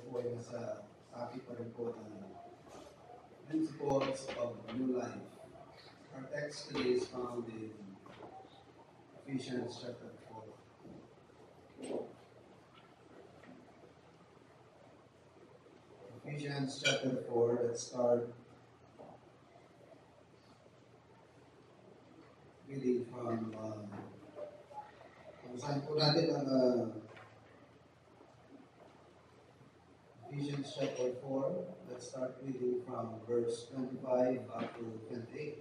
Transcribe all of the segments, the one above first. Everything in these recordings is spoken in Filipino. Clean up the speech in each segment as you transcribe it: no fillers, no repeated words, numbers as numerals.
po ay nasa topic pa rin po ng principles of new life. Our text today is found in Ephesians chapter 4. Ephesians chapter 4, let's start reading from basahin po natin ang Ephesians chapter 4. Let's start reading from verse 25 up to 28.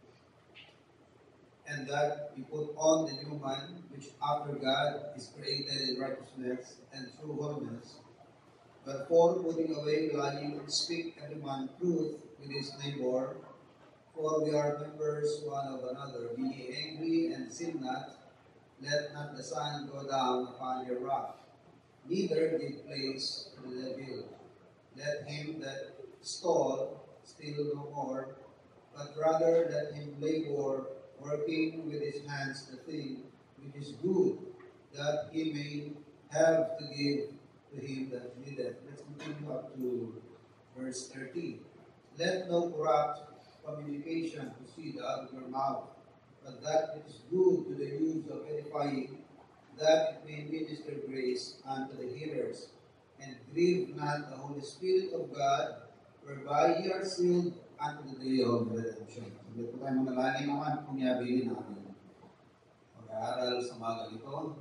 And that we put on the new man, which after God is created in righteousness and true holiness. Therefore, putting away lying, speak every man truth with his neighbor, for we are members one of another. Be ye angry and sin not. Let not the sun go down upon your wrath, neither give place to the devil. Let him that stole steal no more, but rather let him labor, working with his hands the thing which is good, that he may have to give to him that needeth. Let's continue up to verse 13. Let no corrupt communication proceed out of your mouth, but that which is good to the use of edifying, that it may minister grace unto the hearers. And grieve not the Holy Spirit of God, whereby ye are sealed unto the day of redemption. Sabi po tayo manalangin naman kung yabilin natin. Pag-aaral sa mga ganito,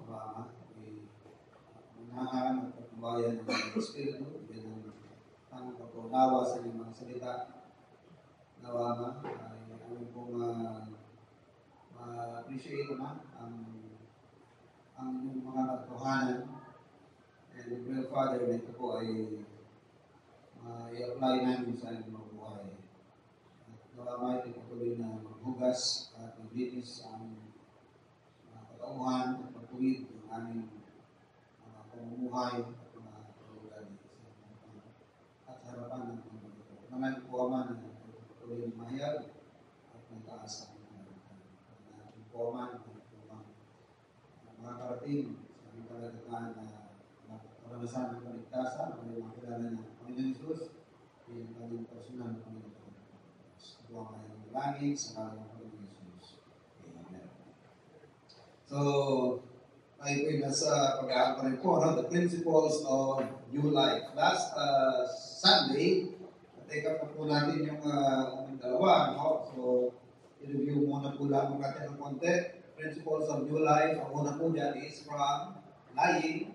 unahan at pagbayan ng Espiritu, yan ang pagkaunawa sa inyong mga salita. Nawa ay amin pong ma-appreciate naman ang mga katotohanan. And the real Father, ito po ay i-apply namin sa aming mga buhay. At nawa ito patuloy na maghugas at maglinis sa aming mga katauhan at pagtuwid ng aming pamumuhay at mga kalugani at harapan ng mga ito. Naman po Ama na patuloy na mahayag at nagtaas ang natin po Ama na mga karating sa aming kalagataan na karanasan ng kaligtasan, ang mga kilala ng Panginoon Jesus, yung kanyang personal ng Panginoon. Ito ang kanyang langit sa ngalan ng Panginoon Jesus. Amen. So, tayo po yung nasa pag-aaral pa rin po, the principles of new life. Last Sunday, take up na po natin yung dalawa. No? So, i-review muna po lang natin ng konti. Principles of new life. Ang una po dyan is from lying.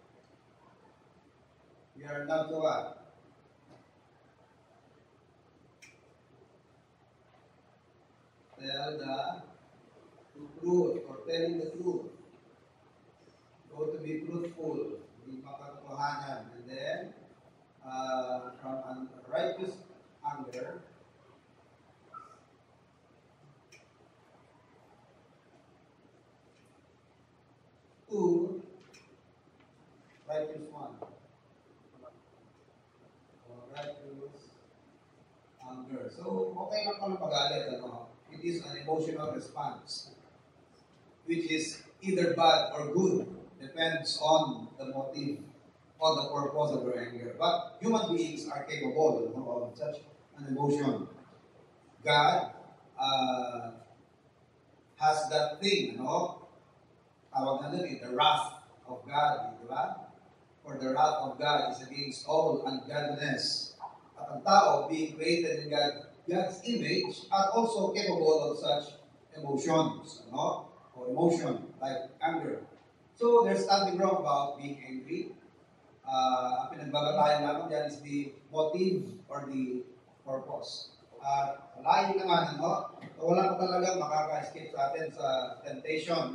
We are not to what? Tell the truth or telling the truth. Go to be truthful, be makatotohanan. And then, from unrighteous anger, to righteous one. Righteous anger. So, okay lang pala pag-alit. It is an emotional response, which is either bad or good. Depends on the motive or the purpose of your anger. But human beings are capable of such an emotion. God has that thing, tawag na doon, the wrath of God, di ba? For the wrath of God is against all ungodliness. At ang tao, being created in God's image, are also capable of such emotions, or emotion, like anger. So, there's nothing wrong about being angry. Ang pinagbabatayan naman dyan is the motive or the purpose. Lying naman, wala pa talagang makaka-escape sa atin sa temptation,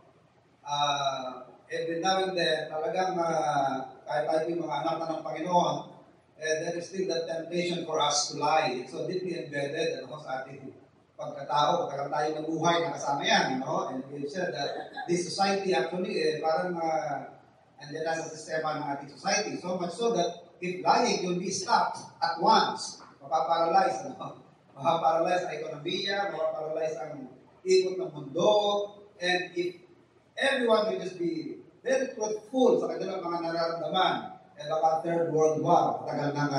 every now and then, talagang kahit tayo yung mga anak na ng Panginoon, there is still that temptation for us to lie. It's so deeply embedded sa ating pagkatao, pagkakang tayo nabuhay na kasama yan. And we've said that this society actually, parang andyan na sa sistema ng ating society. So much so that if lying will be stopped at once, mapaparalyze, mapaparalyze ang ekonomiya, mapaparalyze ang ikot ng mundo, and if everyone will just be very truthful sa kanilang mga nararamdaman eh baka Third World War, tagal nang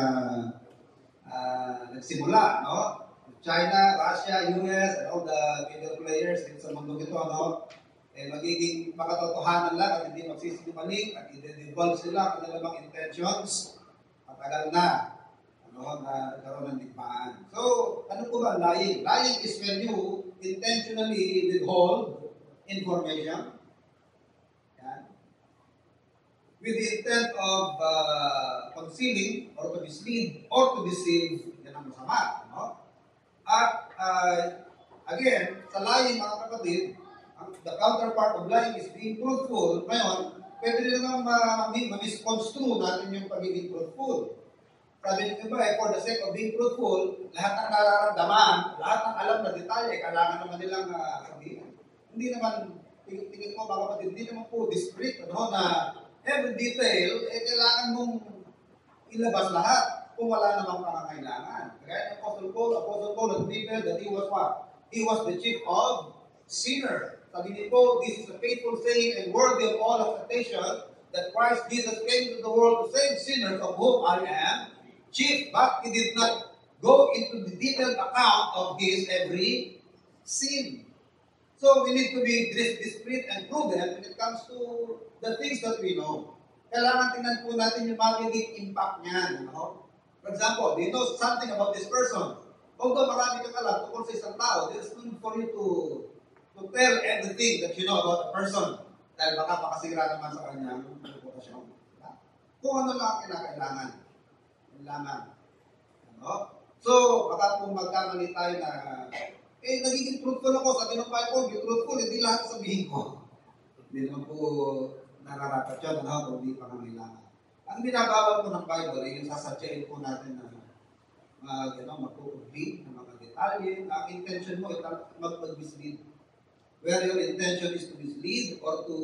nagsimula, no? China, Russia, US, and all the major players dito sa mundo ito, no? Eh magiging makatotohanan lang at hindi magsisinungaling at i-devolve sila ang kanilang intentions. Matagal na, ano, na nagkaroon ng digmaan. So, ano po ba lying? Lying is when you intentionally withhold information, yan, with the intent of concealing or to mislead or to deceive, yan ang masama. No? At again, sa lying mga kapatid, the counterpart of lying is being truthful. Ngayon, pwede rin naman ma-misconstrue natin yung pagiging truthful. Sabi nyo ba, for the sake of being truthful, lahat ng nararamdaman, lahat ng alam na detalye, kailangan naman nilang sabihin. Hindi naman, tingin ko mga kapatid, hindi naman po discreet, ano, na every detail, kailangan mong ilabas lahat kung wala namang pangangailangan. Kaya Apostle Paul admitted that he was what? He was the chief of sinners. Sabi niyo po, this is a faithful saying and worthy of all acceptation that Christ Jesus came to the world to save sinners, of whom I am chief, but he did not go into the detailed account of his every sin. So we need to be discreet and prudent when it comes to the things that we know. Kailangan tingnan po natin yung magiging impact niyan. No? For example, do you know something about this person? Although marami kang alam tungkol sa isang tao, there's no need for you to tell everything that you know about a person. Dahil baka makasira naman sa kanyang reputasyon. Kung ano lang ang kinakailangan. Ano? So, baka kung magkamali tayo na, nagiging truthful ako, sabi ng Bible, be truthful, hindi lahat sabihin ko. Hindi naman po nararapat yun, ano, kung hindi pangangailangan. Ang binabawal po ng Bible, yung sasatyain po natin na magpupugli ng mga detalye. Ang intention mo, mag-mislead. Where your intention is to mislead or to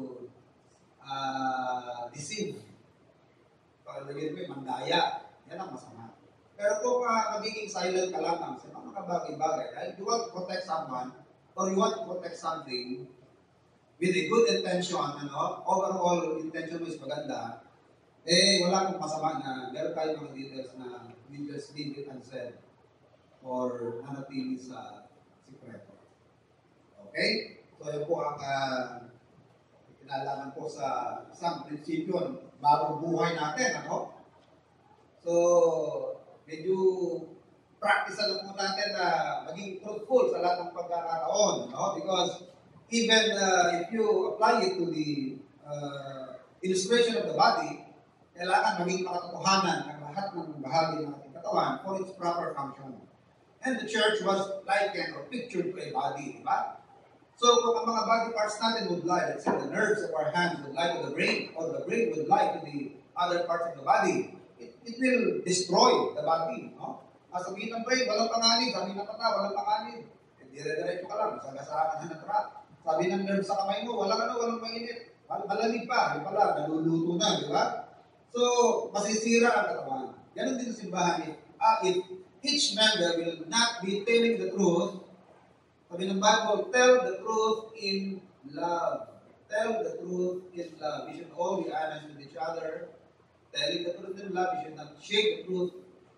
deceive. Pagkalagyan mo, mandaya. Yan ang masama. Pero kung magiging silent ka lamang sa mga bagay-bagay, dahil you want to protect someone or you want to protect something with a good intention, ano, overall intention mo is maganda, wala akong masama na meron tayo mga details na we just leave it unsaid or nanatili sa sikreto. Okay? So, yun po ang kinalaman po sa isang prinsipyo bagong buhay natin, ano? So, medyo practice na po natin na maging truthful sa lahat ng pagkakataon, no? Because even if you apply it to the illustration of the body, kailangan maging makatotohanan ang lahat ng bahagi ng ating katawan for its proper function. And the church was likened or pictured to a body, di ba? So, kung ang mga body parts natin would lie, let's say the nerves of our hands would lie to the brain, or the brain would lie to the other parts of the body, it will destroy the body, no? Sabihin ng brain, walang panganib. Sabihin ng mata, walang panganib. Dire-diretso ka lang, sagasaan na trap. Sabi ng nerve sa kamay mo, walang mainit. Malamig pa, di pala, naluluto na, di ba? So, masisira ang katawan. Ganon din sa simbahan. If each member will not be telling the truth, sabi ng Bible, tell the truth in love. Tell the truth in love. We should all be honest with each other. Telling the truth in love, we should not shake the truth,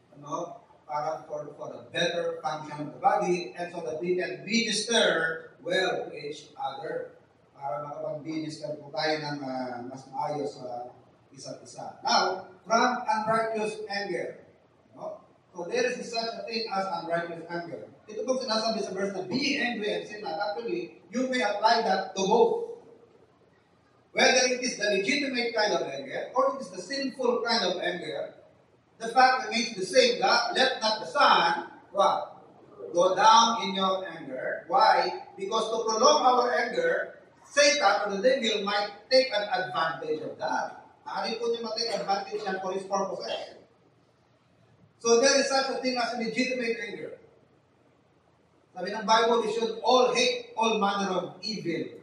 para for a better function of the body, and so that we can minister well to each other. Para makapag-minister po tayo ng mas maayos sa isa't isa. Now, from unrighteous anger. So there is such a thing as unrighteous anger. Ito pong sinasabi sa verse na be angry and sin not. Actually, you may apply that to both. Whether it is the legitimate kind of anger or it is the sinful kind of anger, the fact remains the same, that let not the sun, what? Go down in your anger. Why? Because to prolong our anger, Satan or the devil might take an advantage of that. Maaari po niya ma-take advantage yan for his purposes. So there is such a thing as legitimate anger. Sabi ng Bible, we should all hate all manner of evil.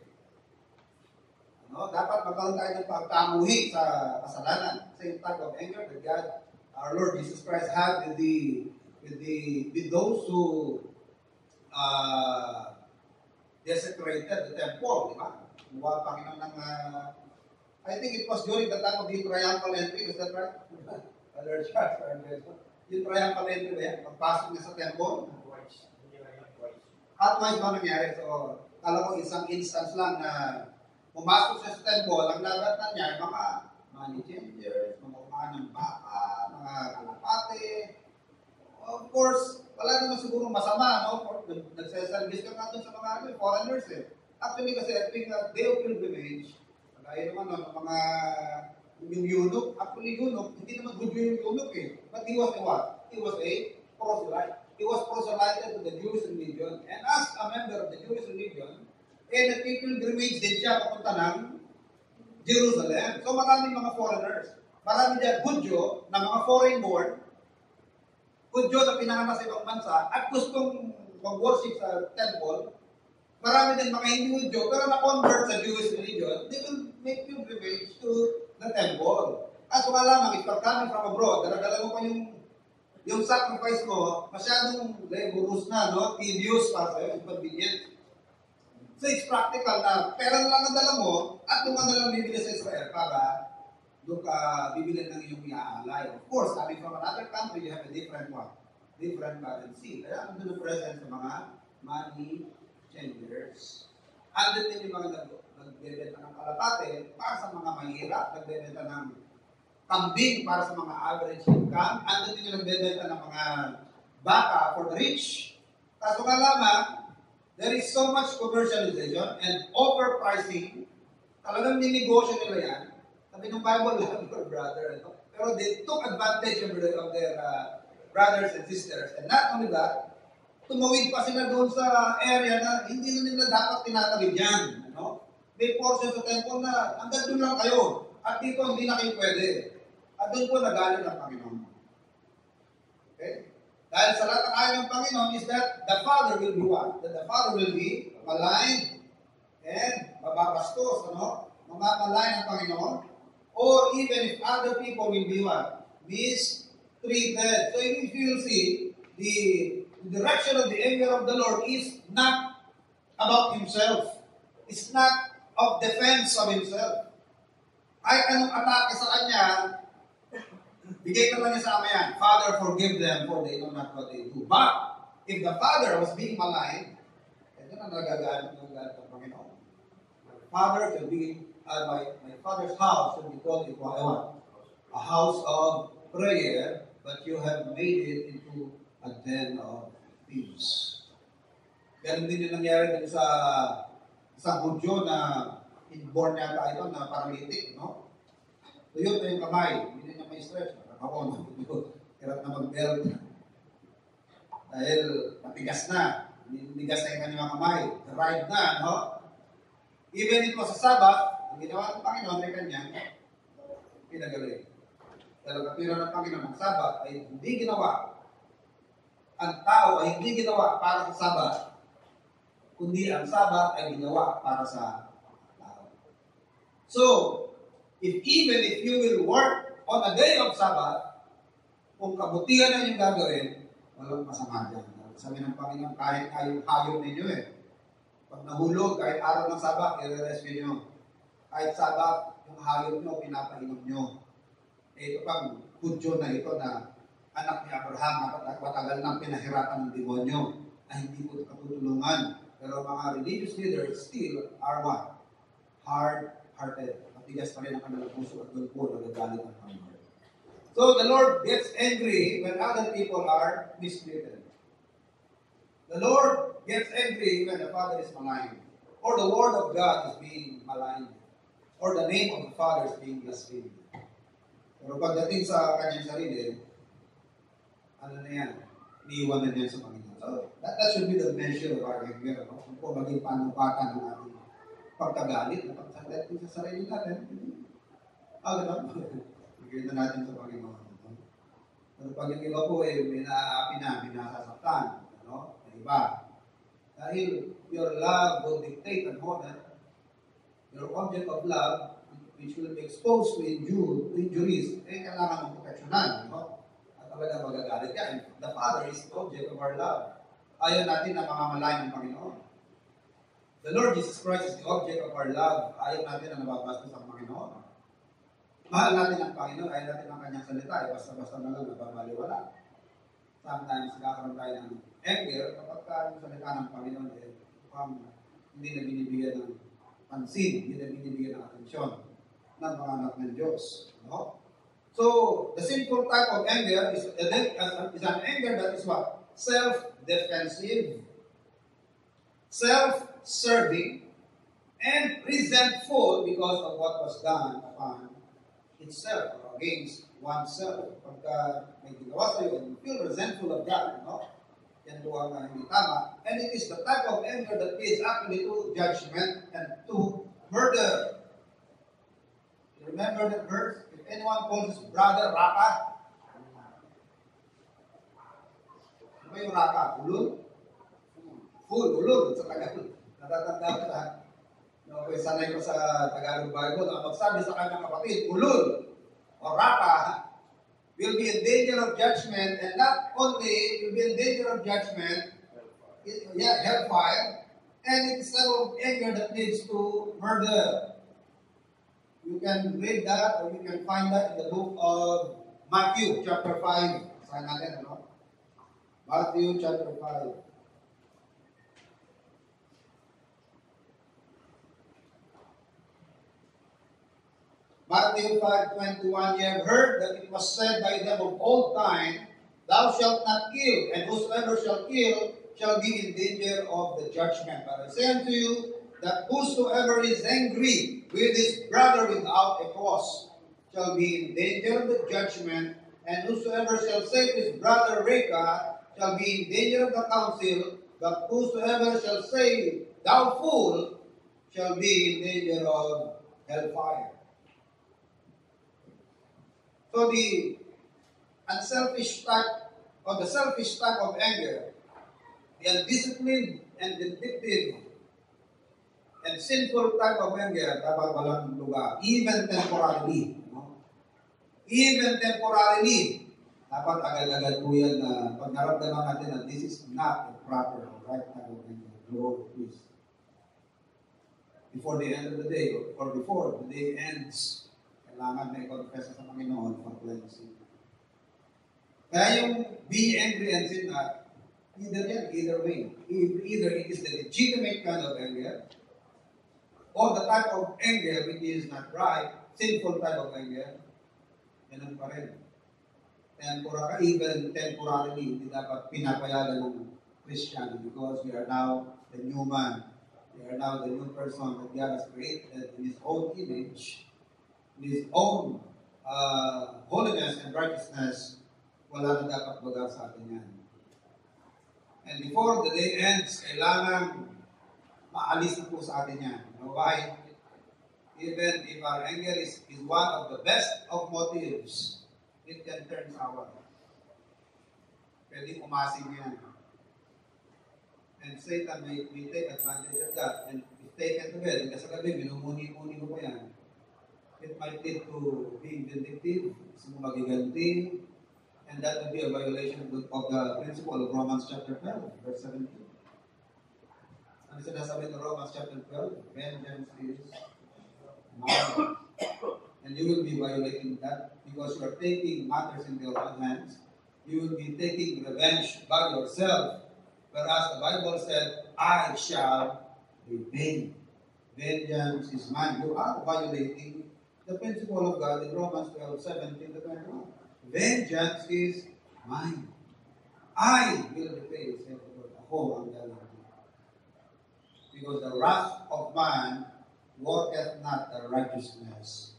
Dapat magkaroon tayo ng pagkamuhi sa kasalanan. Same type of anger that God, our Lord Jesus Christ, had with those who desecrated the temple, di ba? Kumuha Panginoon ng I think it was during the time of the triumphal entry. Is that right? Brother Charles, yung triumphal entry ba yan? Pagpasok niya sa temple? At twice ba nangyari? So, alam ko isang instance lang na pumasok siya sa temple, ang lagat niya, mga money changers, mga umahan ng baka, mga kalapate. Of course, wala naman siguro masama, no? Nagsaservice ka nga doon sa mga foreigners eh. Actually, kasi I think day of pilgrimage, kaya naman ng mga yung eunuch, actually eunuch, hindi naman good yung eunuch eh. But he was a what? He was a proselyte. He was proselyted to the Jewish religion. And as a member of the Jewish religion, nag-pilgrimage din siya papunta ng Jerusalem. So maraming mga foreigners. Marami dyan Hudyo na mga foreign born, Hudyo na pinanganak sa ibang bansa at gustong mag-worship sa temple. Marami din mga hindi Hudyo pero na-convert sa Jewish religion. They will make pilgrimage to the temple. At kung alam, if you're coming from abroad, dala-dala mo pa yung sacrifice mo, masyadong laborious na, no? Tedious para sa'yo, inconvenient. So it's practical na pera na lang ang dala mo at doon ka na lang bibili sa Israel para doon ka bibili ng iyong iaalay. Of course, coming from another country, you have a different one. Different currency. Kaya nandun ang presence ng mga money changers. Andun din yung mga nagbebenta ng kalapate para sa mga mahirap, nagbebenta ng kambing para sa mga average income, andun din yung nagbebenta ng mga baka for the rich. Kaso nga lamang, there is so much commercialization and overpricing. Talagang ninegosyo nila yan. Sabi ng Bible lang, brother. Pero they took advantage of their brothers and sisters. And not only that, tumawid pa sila doon sa area na hindi na nila dapat tinatawid yan. No? May portion sa temple na hanggang doon lang kayo. At dito hindi na kayo pwede. At doon po nagalit ang Panginoon. Okay? Dahil sa lahat ng ayaw ng Panginoon is that the Father will be what? That the Father will be maligned and mababastos, ano? Mamamalayan ng Panginoon. Or even if other people will be what? Mistreated. So if you will see, the direction of the anger of the Lord is not about Himself. It's not of defense of Himself. Ay anong atake sa Kanya, bigay ka lang niya sa ama yan. Father, forgive them for they know not what they do. But, if the Father was being maligned, ito na nagagalit ng Panginoon. Father should be, my Father's house should be called a house of prayer, but you have made it into a den of thieves. Ganun din yung nangyari din sa Hudyo na inborn yata ito na paralytic, no? Tuyot na yung kamay, hindi niya may stretch. Ako, hirap na mag-belt. Dahil matigas na. Matigas na yung kanyang kamay. Ride na, no? Even ito sa Sabat, ang ginawa ng Panginoon ay kanyang pinagaling. Dahil kapira ng Panginoon ang Sabat ay hindi ginawa. Ang tao ay hindi ginawa para sa Sabat. Kundi ang Sabat ay ginawa para sa tao. So, even if you will work on a day of Sabbath, kung kabutihan na yung gagawin, walang masama dyan. Sabi ng Panginoon, kahit hayop ninyo eh. Pag nahulog, kahit araw ng Sabbath, i-rescue nyo. Kahit Sabbath, yung hayop nyo, pinapainom nyo. Eh, ito pang Hudyo na ito na anak ni Abraham na matagal nang pinahirapan ng demonyo na hindi ko katutulungan. Pero mga religious leaders still are what? Hard-hearted. Matigas pa rin ang kanilang puso at doon po nagagalit ang Panginoon. So the Lord gets angry when other people are mistreated. The Lord gets angry when the Father is maligned, or the Word of God is being maligned, or the name of the Father is being blasphemed. Pero pagdating sa kanyang sarili, ano na yan? Iniiwan na niya sa Panginoon. So that should be the measure of our anger. No? Kung po maging panupatan ng ating pagkagalit, na pagkagalit sa sarili natin, gano'n? Bigyan na natin sa Panginoon. Pero pag yung iba po, may naaapi na, may nasasaktan, ano? May iba. Dahil your love will dictate and honor, your object of love, which will be exposed to injuries, kailangan ng proteksyonan, no? At talaga magagalit ka. The Father is the object of our love. Ayaw natin na mamamalayan ng Panginoon. The Lord Jesus Christ is the object of our love. Ayaw natin na nababastos ang Panginoon. Mahal natin ang Panginoon, ayaw natin ang kanyang salita, basta-basta na lang nababaliwala. Sometimes, nagkakaroon tayo ng anger kapag yung salita ng Panginoon hindi na binibigyan ng pansin, hindi na binibigyan ng atensyon ng mga anak ng Diyos. No? So, the sinful type of anger is an anger that is what? Self-defensive, self-serving, and resentful because of what was done upon itself or against oneself. Pagka may ginawa sa'yo and you feel resentful of that, no? Yan po ang hindi tama. And it is the type of anger that leads actually to judgment and to murder. You remember that verse? If anyone calls his brother Raka, ano ba yung Raka? Ulul? Ulul sa Tagalog. Natatanda ko sa okay, sanay ko sa Tagalog Bible na magsabi sa kanyang kapatid, ulul o Raka will be in danger of judgment, and not only will be in danger of judgment, hellfire, and it's a type of anger that leads to murder. You can read that or you can find that in the book of Matthew, chapter 5. Saan natin, ano? Matthew, chapter 5. Matthew 5:21, ye have heard that it was said by them of old time, thou shalt not kill, and whosoever shall kill shall be in danger of the judgment. But I say unto you, that whosoever is angry with his brother without a cause shall be in danger of the judgment, and whosoever shall say to his brother Reka shall be in danger of the council, but whosoever shall say, thou fool, shall be in danger of hellfire. So the selfish type of anger, the undisciplined and vindictive and sinful type of anger, dapat walang lugar, even temporarily. No? Even temporarily, dapat agad-agad po yan na pag naramdaman natin na this is not a proper or right type of anger. Lord, please. Before the end of the day, or before the day ends, kailangan may confess sa Panginoon for cleansing. Kaya yung be angry and sin either way. Either it is the legitimate kind of anger, or the type of anger which is not right, sinful type of anger, ganun pa rin. Even temporarily, hindi dapat pinapayagan ng Christian because we are now the new man. We are now the new person that God has created in His own image, in His own holiness and righteousness. Wala na dapat baga sa atin yan. And before the day ends, kailangan maalis na po sa atin yan. You know why? Even if our anger is one of the best of motives, it can turn sour. Pwede umasing yan. And Satan may take advantage of that. And if taken to bed, kasi gabi, minumuni-muni ko pa yan. It might lead to being vindictive, gusto mo magiganti, and that would be a violation of the principle of Romans chapter 12, verse 17. Ano sinasabi ng Romans chapter 12? Vengeance is mine. And you will be violating that because you are taking matters in your own hands. You will be taking revenge by yourself. Whereas the Bible said, I shall repay. Vengeance is mine. You are violating the principle of God in Romans 12:17 to 21. Vengeance is mine. I will repay, said the Lord. Ako ang galing. Because the wrath of man worketh not the righteousness.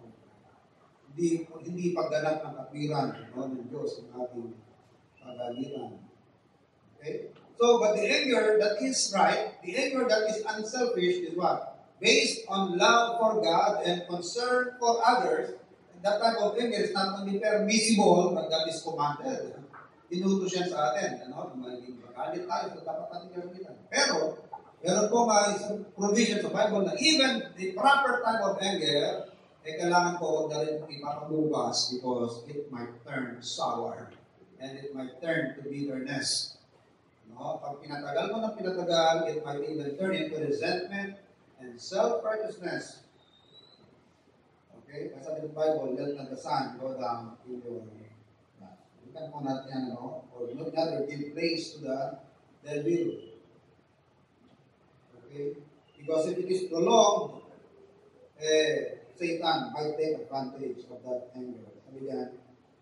Hindi pagganap ng katwiran ng Diyos ng ating pagalitan. Okay? So, but the anger that is right, the anger that is unselfish is what? Based on love for God and concern for others. That type of anger is not only permissible, but that is commanded. Inutos yan sa atin. Maging magalit tayo, so dapat natin gamitan. Pero, meron po mga isang provision sa Bible na even the proper type of anger, kailangan po huwag na rin ipapabubas because it might turn sour and it might turn to bitterness. Pag pinatagal mo ng pinatagal, it might even turn into resentment and self-righteousness. Okay? Kasi sabi ng Bible, let not the sun go down in your wrath. Ikan po natin yan, no? Or not rather give place to the devil. Okay? Because if it is prolonged, Satan might take advantage of that anger. Sabi yan,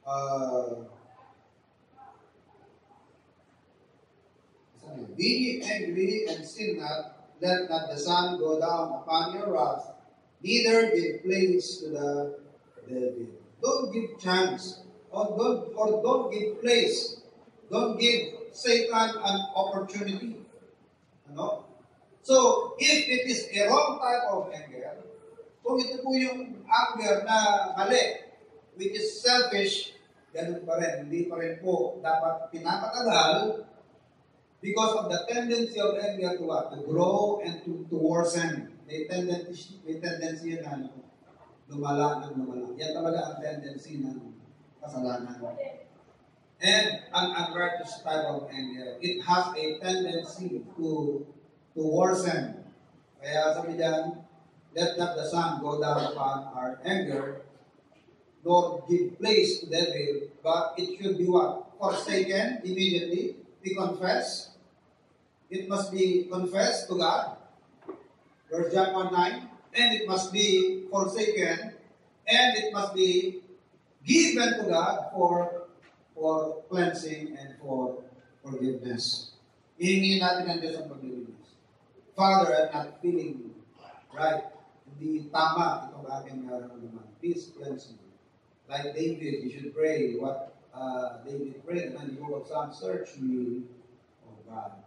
be ye angry and sin not, let not the sun go down upon your wrath, neither give place to the devil. Don't give chance, or don't give place. Don't give Satan an opportunity. Ano? So, if it is a wrong type of anger, kung ito po yung anger na mali, which is selfish, ganun pa rin. Hindi pa rin po dapat pinapatagal because of the tendency of anger to what? To grow and to worsen. May tendency yan na lumala. Yan talaga ang tendency ng kasalanan. And an unrighteous type of anger, it has a tendency to worsen. Kaya sabi diyan, let not the sun go down upon our anger, nor give place to devil, but it should be what? Forsaken immediately. We confess. It must be confessed to God. Verse John 1:9. And it must be forsaken, and it must be given to God for cleansing and for forgiveness. Hihingi natin ang Diyos ang paglilinis. Father, I'm not feeling right. Hindi tama itong aking nararamdaman. Please cleanse me. Like David, you should pray what David prayed. And the book of Psalms, search me, O God.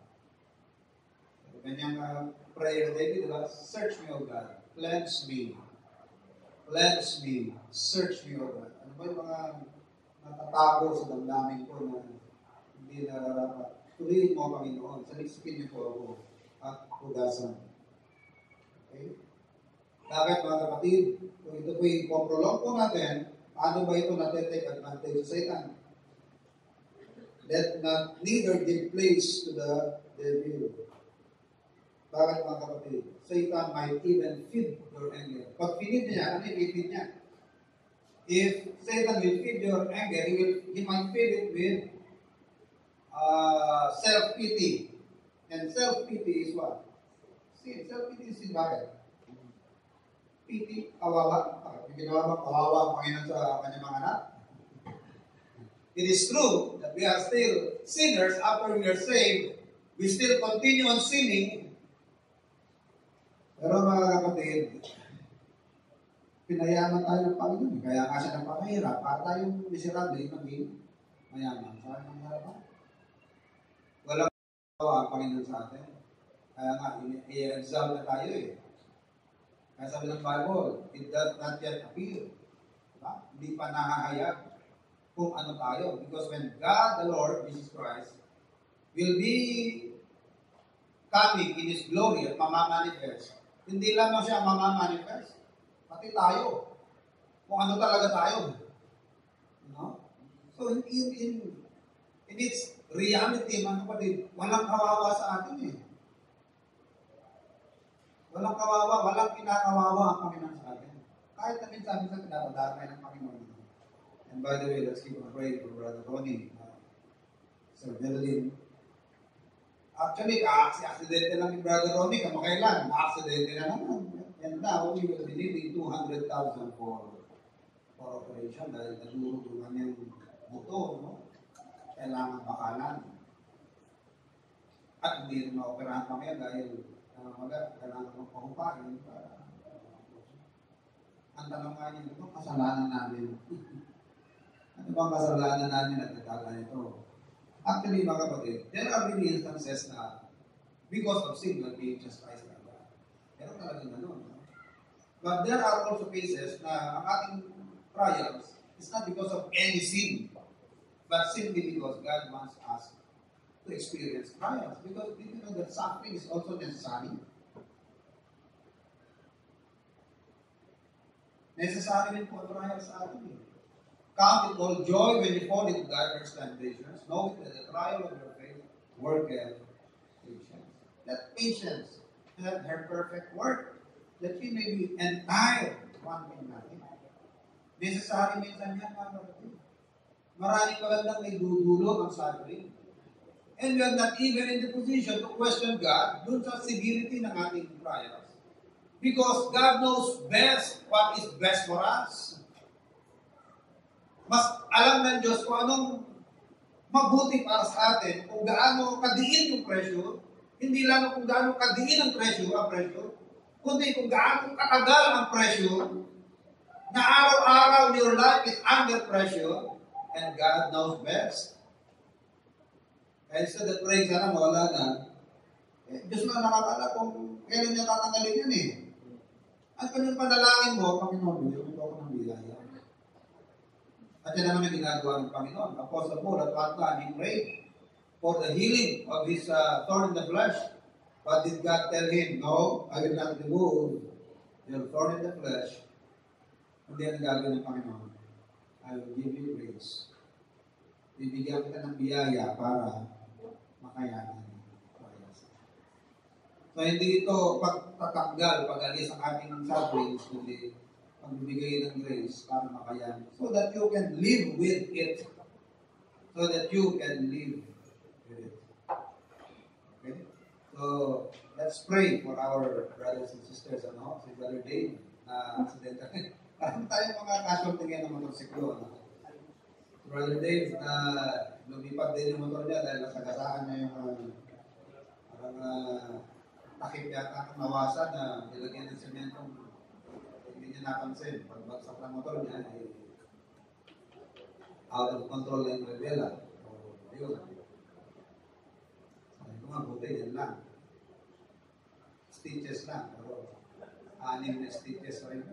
Kanyang prayer na David, diba? Search me, O God. Cleanse me. Cleanse me. Search me, O God. Ano ba yung mga natatago sa damdamin ko na hindi nararapat? Tuloyin mo, Panginoon. Saliksikin niyo po ako at hugasan. Okay? Bakit, mga kapatid? Kung ito po yung poprolong po natin, paano ba ito natin-take advantage sa Satan? Let not neither give place to the devil. Bakit, mga kapatid? Satan might even feed your anger. Pag pinid niya, ano yung feed niya? If Satan will feed your anger, he might feed it with self-pity. And self-pity is what? See, self-pity is sin. Bakit? Pity, kawawa. Yung ginawa mo, kawawa ang Panginoon sa kanyang mga anak. It is true that we are still sinners after we are saved. We still continue on sinning. Pero mga kapatid, pinayaman tayo ng Panginoon. Kaya nga siya ng pangahirap. Para tayong miserable, maging mayaman. Saan ang harapan? Walang kawawa ang Panginoon sa atin. Kaya nga, i-exam na tayo eh. Kaya sabi ng Bible, it does not yet appear. Diba? Hindi pa nahahayag kung ano tayo. Because when God, the Lord, Jesus Christ, will be coming in His glory at mamamanifest, hindi lamang siya mamamanifest, pati tayo. Kung ano talaga tayo. You know? So, in its reality, mga kapatid, walang kawawa sa atin eh. Walang kawawa, walang kinakawawa ang Panginoon sa atin. Kahit na minsan pinapadamay ng Panginoon. And by the way, let's keep on praying for Brother Tony. Sir Beldin. Actually, ka-accidente lang ni Brother Ronnie, kamakailan. Ka-accidente na naman. And now, we will be needing 200,000 for operation dahil nagdurutungan yung buto, no? Kailangan bakalan. At hindi rin ma-operahan pa ngayon dahil kailangan magpahupain para ang tanong nga niya, ano kasalanan namin? Ano bang kasalanan namin at nagkala ito? Actually, mga kapatid, there are really instances na because of sin, we're being chastised by God. Pero talagang gano'n. No? But there are also cases na ang ating trials is not because of any sin, but simply because God wants us to experience trials. Because did you know that suffering is also necessary? Necessary din po ang trials sa atin. Count it all joy when you fall into diverse temptations, knowing that the trial of your faith worketh patience. Let patience have her perfect work, that she may be entire, one thing nothing. Necessary minsan yan, mga kapatid. Maraming magandang may dudulot ang suffering. And we are not even in the position to question God dun sa severity ng ating trials. Because God knows best what is best for us. Mas alam ng Diyos kung anong mabuti para sa atin, kung gaano kadiin yung pressure, hindi lang kung gaano kadiin ang pressure, kundi kung gaano katagal ang pressure, na araw-araw your life is under pressure, and God knows best. Kaya instead of praying, sana mawala na, Diyos lang nakakala kung kailan niya tatanggalin yan eh. Ang kanyang panalangin mo, Panginoon, bigyan mo ako ng biyaya. At yan naman ang ginagawa ng Panginoon. Apostle Paul at one time, he prayed for the healing of his thorn in the flesh. But did God tell him, no, I will not remove your thorn in the flesh. Hindi ang gagawin ng Panginoon. I will give you grace. Bibigyan kita ng biyaya para makayanan. So, hindi ito pagtatanggal, pag-alis ang ating sufferings, kundi pagbibigay ng grace para makayanan. So that you can live with it. So that you can live with it. Okay? So, let's pray for our brothers and sisters. Si Brother Dave, na accidental. Parang tayong mga casualty ngayon ng motorsiklo. Brother Dave, na lumipat din yung motor niya dahil nasagasaan niya yung parang takip yata ng nawasan na nilagyan ng sementong hindi niya napansin. Pagbagsak ng motor niya, out of control yung revela. So, ayun. Sabi ko nga, buti yan lang. Stitches lang. Pero 6 na stitches pa rin.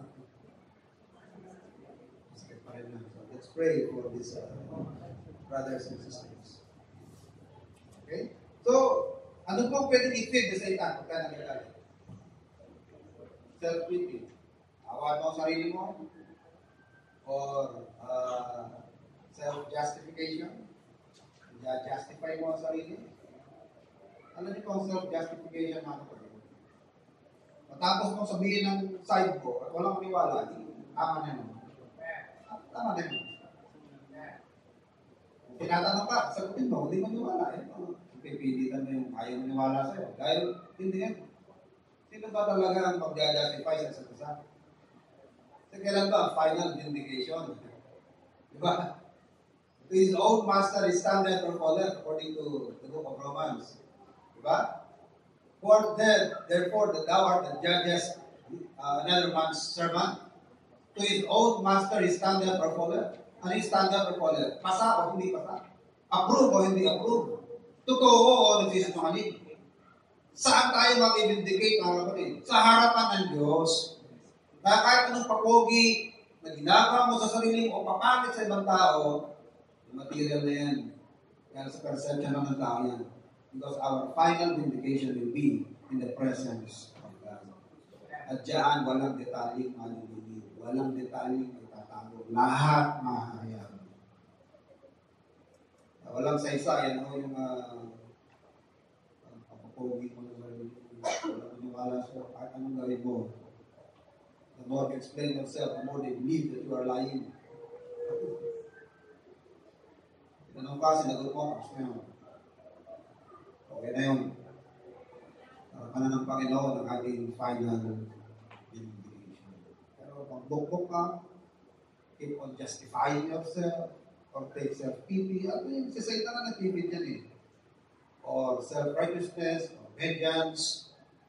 Masakit pa rin lang. So, let's pray for these brothers and sisters. Okay? So, ano pong pwedeng i-feed sa itan pagka nangyayari? Self-pity. Awan mo ang sarili mo? Or self-justification? Justify mo ang sarili? Alam niyo po ang self-justification, mga kapatid. Matapos mong sabihin ng side ko at walang maniwala, tama na yun. Tama na yun. Kung tinatanong ka, sagutin mo, hindi maniwala. Pipilitan mo yung ayaw maniwala sa'yo. Dahil, hindi yan. Sino ba talaga ang mag-justify sa isa't isa? Kasi kailan ba ang final vindication? Diba? To his own master is standard or fallen, according to the book of Romans. Diba? Therefore, that thou art the judges another man's servant. To his own master is standard or fallen. Ano yung standard or fallen? Pasa o hindi pasa? Approve o hindi approve? Totoo o nagsisinungaling? Saan tayo mag-vindicate, mga kapatid? Sa harapan ng Diyos. Na kahit anong papogi na ginagawa mo sa sarili mo o papangit sa ibang tao, yung material na yan. Kaya sa perception lang ng tao yan. Because our final vindication will be in the presence of God. At diyan, walang detaling malilibig. Walang detaling itatago. Lahat mahahayag. Walang sa-isa, yan o yung papapogi mo na sarili. Walang maniwala sa kahit anong gawin mo. The more you explain yourself, the more they believe that you are lying. Tinanong ka, sinagot mo, tapos na yun. Okay na yun. Harapan ng Panginoon ang ating final vindication. Pero magbukbok ka, keep on justifying yourself, or take self-pity. Ano yung si Satan na nag-pity yan eh. Or self-righteousness, or vengeance,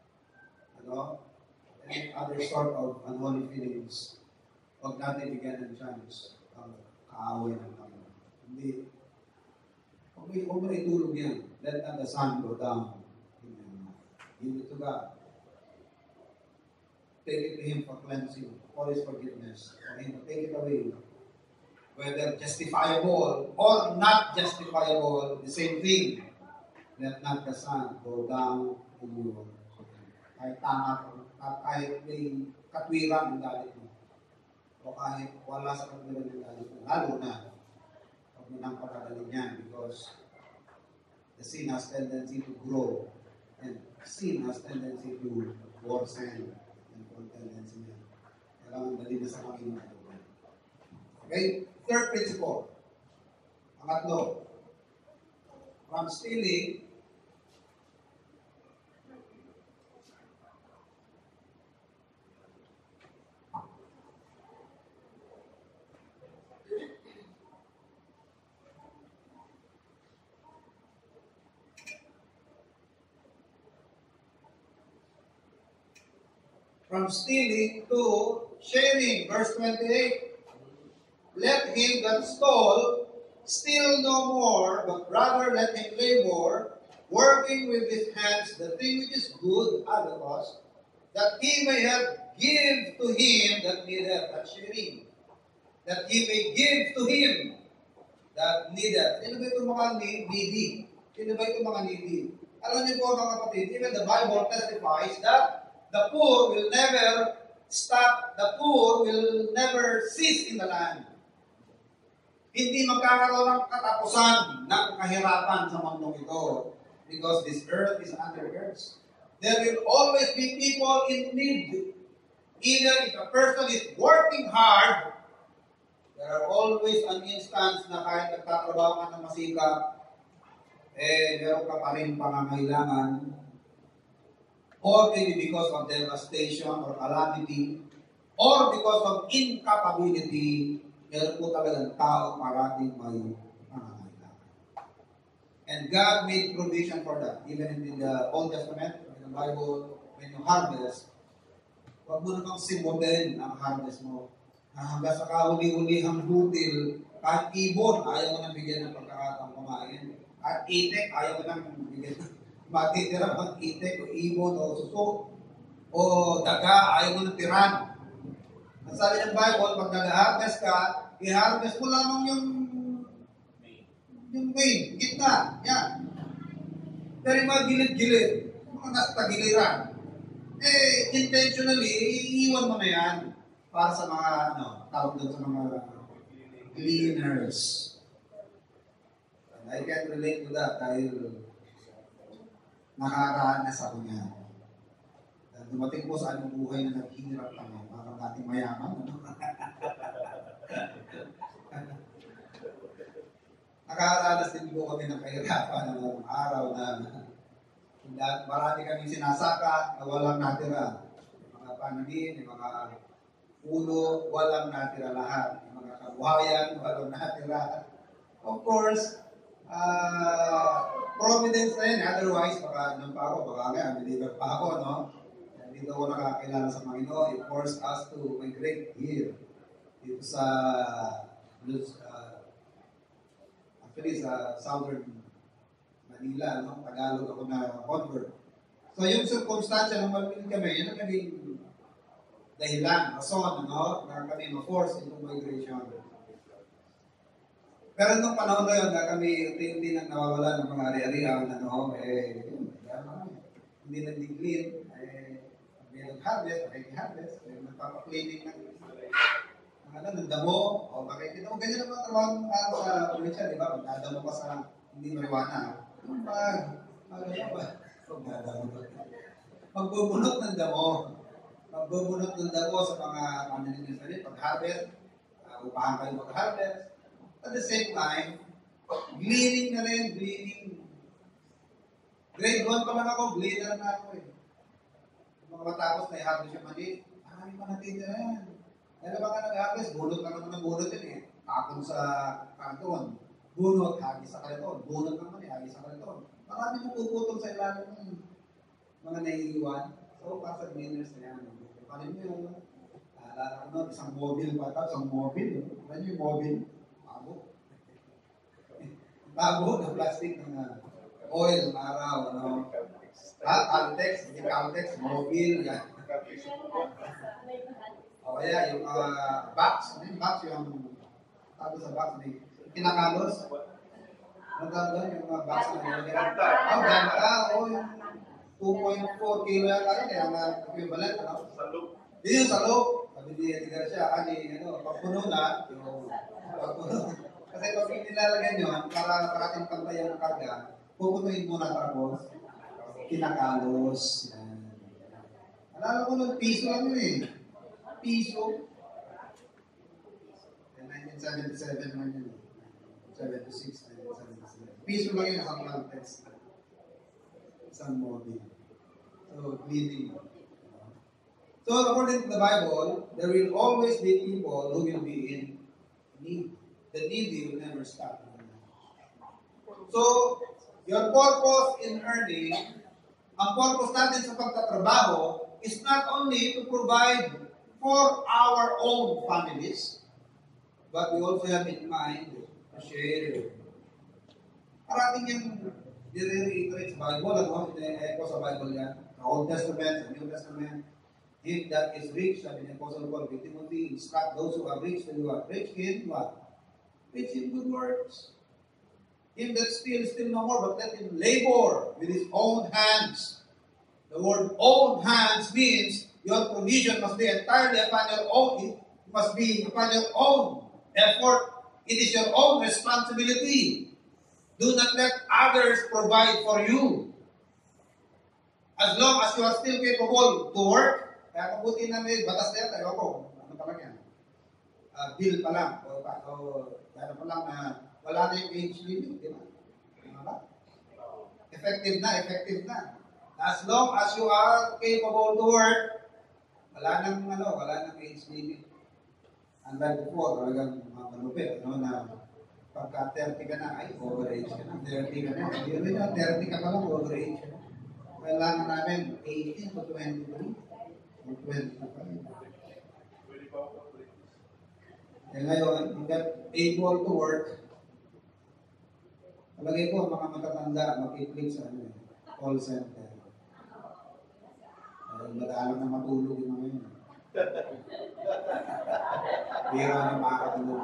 any other sort of unholy feelings. Huwag natin bigyan ng chance ang kaaway ng Panginoon. Hindi. Huwag mo itulog yan. Let not the sun go down. Give it to God. Take it to Him for cleansing, for His forgiveness, for Him to take it away. Whether justifiable or not justifiable, the same thing. Let not the sun go down in your kahit tama at kahit may katwiran ng galit mo. O kahit wala sa katwiran ng galit mo. Lalo na, huwag mo nang pagkagalin yan because the sin has tendency to grow and sin has tendency to worsen and tendency niya. Kailangan dali na sa Panginoon. Okay? Third principle. Pangatlo. From stealing, to sharing. Verse 28. Let him that stole steal no more, but rather let him labor, working with his hands the thing which is good, alakos, that he may have give to him that needeth. That's sharing. That he may give to him that needeth. Sino ba itong mga needy? Sino ba itong mga needy? Alam niyo po mga kapatid, even the Bible testifies that the poor will never stop, the poor will never cease in the land. Hindi magkakaroon ng katapusan ng kahirapan sa mundong ito because this earth is under curse. There will always be people in need. Even if a person is working hard, there are always an instance na kahit nagtatrabaho ka ng masikap, meron ka pa rin pangangailangan, or maybe because of devastation or calamity, or because of incapability, meron po talagang tao parating may pangangailangan. And God made provision for that. Even in the Old Testament, in the Bible, when you harvest, huwag mo namang simutin ang harvest mo. Hanggang sa kahuli-hulihang butil, kahit ibon, ayaw mo nang bigyan ng pagkakataong kumain. At itik, ayaw mo nang bigyan ng matitira pang itik, o ibon, o suso, o daga, ayaw mo nang tiran. Ang sabi ng Bible, pag nag-harvest ka, i-harvest mo lamang yung main, gitna, yan. Pero yung mga gilid-gilid, mga nasa tagiliran, intentionally, iiwan mo na yan para sa mga, tawag doon sa mga gleaners. And I can relate to that dahil nakakaranas ako niya. Dumating po sa anong buhay na naghihirap kami, parang dating mayaman. Nakakaranas din po kami ng kahirapan ng araw na marami kami sinasaka na walang natira. Yung mga pananim, yung mga puno, walang natira lahat. Yung mga kabuhayan, walang natira. Of course, providence na yun. Otherwise, baka nung pa ako, baka nga, believer pa ako, no? Dito ako nakakilala sa Panginoon. It forced us to migrate here. Dito sa, actually sa southern Manila, no? Tagalog ako na convert. So yung circumstansya ng malapit kami, yun ang naging dahilan, rason, no? Na kami ma-force into migration. Pero nung panahon na yun, na kami unti-unti nang nawawala ng mga ari-arian, hindi nag-clean, may nag-harvest, nakiki-harvest, may nagpapaklining ng damo, o makikita mo, ganyan naman trabaho ng araw sa probinsya, di ba? Magdadamo pa sa hindi marijuana. Magbubunot ng damo. Magbubunot ng damo sa mga pananim sa pag-harvest, upahan kayo mag-harvest. At the same time, gleaning na rin, gleaning. Grade 1 pa lang ako, gleaner na ako eh. Mga matapos na i-harvest yung mali, marami pa natin na yan. Dahil ba ka nag-harvest, bunot ka naman ng bunot yun eh. Takon sa kanton, bunot, hagi sa kaliton, bunot naman eh, hagi sa kaliton. Marami nang puputol sa ilalim ng mga naiiwan. So, pasag miners na yan. Paano nyo? Alala ko nun, isang mobile pa ito, isang mobile. Ano yung mobile? Bago na plastic ng oil ng araw, ano? Caltex, hindi Caltex, mobile, yan. O kaya yung box, ano yung box, yung tago sa box, may kinakalos. Ano tawag doon, yung box na nilagyan? Ganta, yung 2.4 kilo yan kayo, kaya ang equivalent, ano? Yun yung salok. Sabi niya, tiga siya, pagpuno na, yung pagpuno. Kasi pag nilalagyan nyo, para parating pantayan ng karga, pupunuin muna tapos, kinakalos. Yan. Alala ko ng piso lang yun eh. Piso. 1977 naman yun. 76, 1977. Piso lang yun, isang context. Isang movie. So, cleaning. So, according to the Bible, there will always be people who will be in need. The needy will never stop. So, your purpose in earning, ang purpose natin sa pagtatrabaho is not only to provide for our own families, but we also have in mind to share. Parating yung dire-reiterate sa Bible, ano? Ine-echo sa Bible yan. Sa Old Testament, sa New Testament. Him that is rich, sabi ni Apostle Paul to Timothy, instruct those who are rich, and who are rich in what? Rich in good works. Him that steals, steal no more, but let him labor with his own hands. The word own hands means your provision must be entirely upon your own. It must be upon your own effort. It is your own responsibility. Do not let others provide for you. As long as you are still capable to work, kaya kabuti na may batas na yan, tayo ko, ano pa lang yan? Bill pa lang, o kaya pa lang na wala na yung age limit, di ba? Ano ba? Effective na. As long as you are capable to work, wala nang age limit. Unlike before, talagang mga malupit, na pagka 30 ka na, ay, overage ka na. 30 ka na. Hindi rin na, 30 ka pa lang, overage ka na. Kailangan namin 18 to 23. O 20 ka pa rin. Eh ngayon, you got able to work. Palagay ko, mga matatanda, makiklik sa call center. Madalang na matulog yung mga yun. Bira na makakatulog.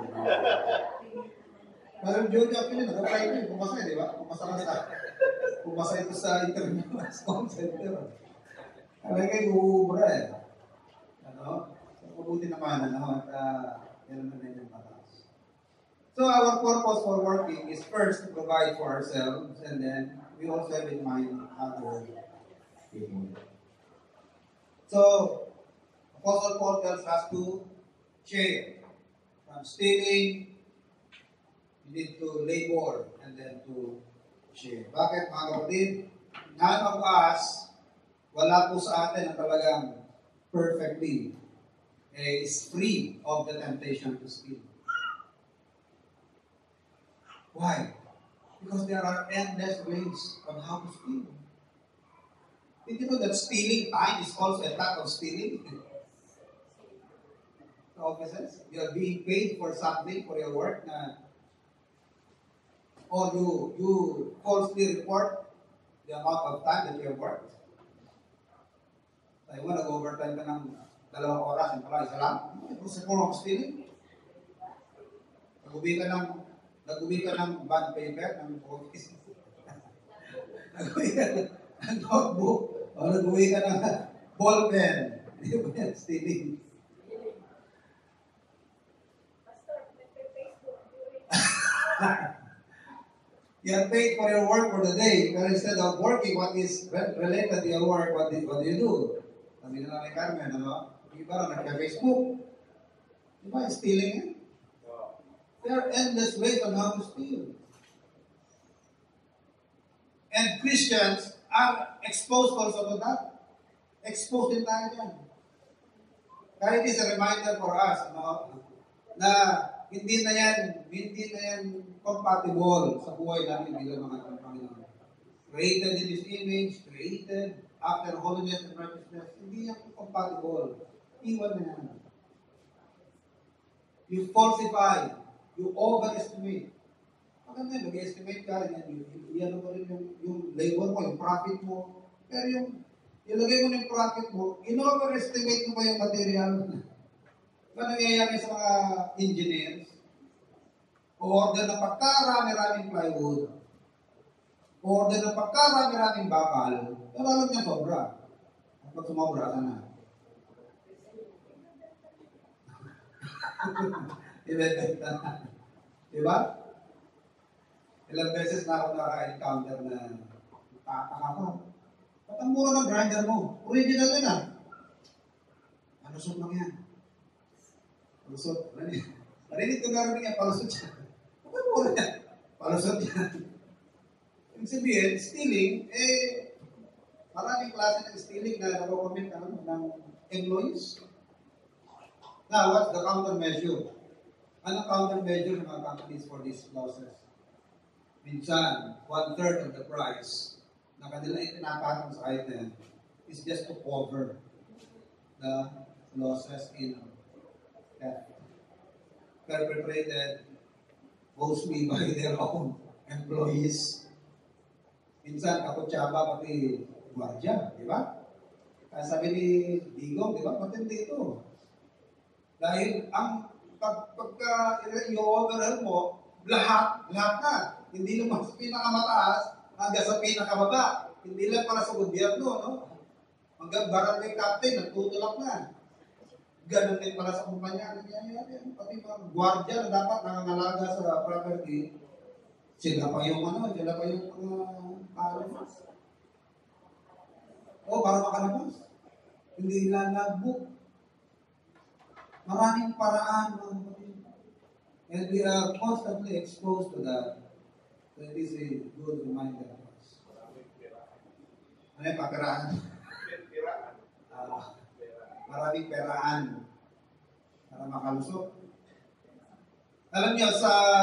Parang Jody actually, nag-apply ko yun. Pumasa, di ba? Pumasa ito sa interview sa call center. Talaga yung uubra eh. So, mabuti naman, at yan naman yung patas. So, our purpose for working is first to provide for ourselves, and then we also have in mind other people. So, Apostle Paul tells us to share. From stealing, you need to labor and then to share. Bakit mga kapatid? None of us, wala po sa atin na talagang perfectly is free of the temptation to steal. Why? Because there are endless ways on how to steal. Did you know that stealing time is also a type of stealing? The offices, you are being paid for something for your work, or you falsely report the amount of time that you have worked. Tayo mo, nag-overtime ka ng 2 oras, yung pala, isa lang. It's a form of stealing. Nag-uwi ka ng bond paper, ng office. Nag-uwi ka ng notebook, o nag-uwi ka ng ball pen. Hindi ba yan stealing? You are paid for your work for the day, but instead of working what is related to your work, what do you do? Sabi na ni Carmen, yung parang nagka-Facebook. Di ba, stealing yan? There are endless ways on how to steal. And Christians are exposed also to that. Exposed din tayo yan. Kaya it is a reminder for us, na hindi na yan compatible sa buhay namin bilang mga Panginoon. Created in His image, created after holiness and righteousness, hindi yan compatible. Iwan na yan. You falsify, you overestimate. Maganda yun, mag-estimate ka, yan mo rin yung labor mo, yung profit mo. Pero yung ilagay mo ng profit mo, in-overestimate mo ba yung material? Ba nangyayari sa mga engineers? O-order na pagkarami-raming plywood. O-order na pagkarami-raming bakal. Pero alam niya sobra. At pag sumobra, sana. Ibebenta na. Diba? Ilang beses na ako naka-encounter na tataka ko. Ba't ang mura ng grinder mo? Original din ah. Malusot lang yan. Malusot. Narinig ko narinig yan, palusot yan. Ano mo na yan? Palusot yan. Ibig sabihin, stealing, maraming klase ng stealing na nakocommit ng employees. Now, what's the countermeasure? Anong countermeasure ng mga companies for these losses? Minsan, 1/3 of the price na kanila itinapatong sa item is just to cover the losses in theft perpetrated mostly by their own employees. Minsan, kakutsaba pati gwardiya, di ba? Kaya sabi ni Digong, di ba? Matindi ito. Dahil ang pagka i-overhaul mo, lahat na. Hindi naman sa pinakamataas hanggang sa pinakamaba. Hindi lang para sa gobyerno, no? Hanggang barangay captain, nagtutulak na. Ganun din para sa kumpanya. Pati mga gwardiya na dapat nangangalaga sa property, sila pa yung para makalabas. Hindi lang nag-book. Maraming paraan, mga kapatid. And we are constantly exposed to that. So it is a good reminder to us. Ano yung paperaan? Maraming peraan para makalusot. Alam niyo,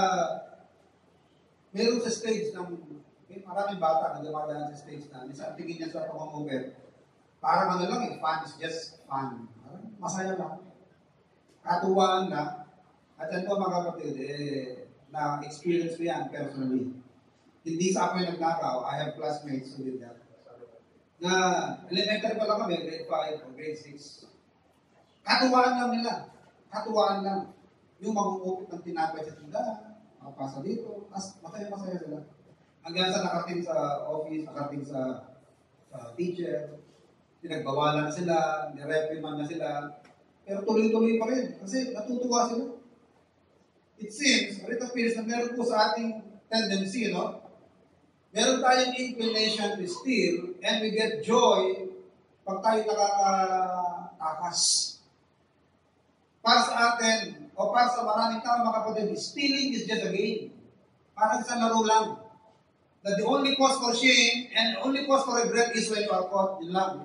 meron sa stage maraming bata na dumadaan sa stage na minsan tingin niya sa pang-over. Parang fun is just fun. Masaya lang. Katuwaan lang. At yan po mga kapatid, na-experience ko yan personally. Hindi sa akin nagnakaw, I have classmates who did that. Na elementary pa lang kami, grade 5 or grade 6. Katuwaan lang nila. Katuwaan lang. Yung mag-uupit ng tinapay sa tindahan, makapasa dito, masaya-masaya sila. Hanggang sa nakating sa office, nakating sa teacher, pinagbawalan na sila, nireprimand na sila, pero tuloy-tuloy pa rin kasi natutuwa sila. It seems, it appears na meron po sa ating tendency, no? Meron tayong inclination to steal and we get joy pag tayo nakakatakas. Para sa atin, o para sa maraming tao mga kapatid, stealing is just a game. Parang sa laro lang. That the only cause for shame and the only cause for regret is when you are caught. Yun lang.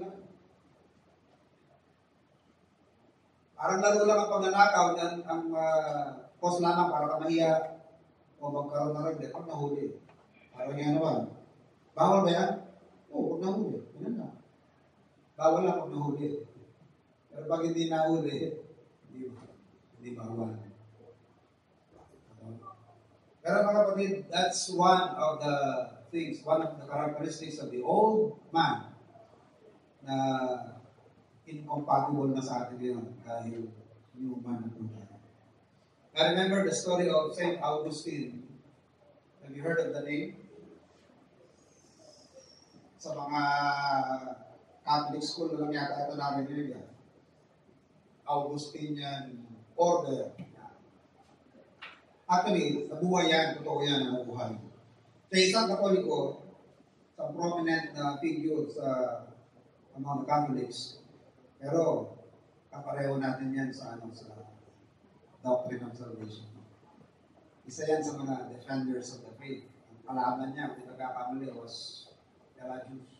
Parang laro lang ang pagnanakaw, ang cause lamang para ka mahiya o magkaroon ng regret pag nahuli. Parang yan naman. Bawal ba yan? Oo, pag nahuli. Yan na. Bawal lang pag nahuli. Pero pag hindi nahuli, hindi bawal. Pero mga kapatid, that's one of the things, one of the characteristics of the old man na incompatible na sa atin yun dahil new man na tunay. I remember the story of St. Augustine. Have you heard of the name? Sa mga Catholic school na lang yata ito namin nila. Augustinian order. Actually, nabuhay yan, totoo yan, nabuhay. Sa isang Katoliko, sa prominent na figure sa mga Catholics, pero kapareho natin yan sa doctrine of salvation. Isa yan sa mga defenders of the faith. Ang kalaban niya, kung nagkakamali, was Pelagius.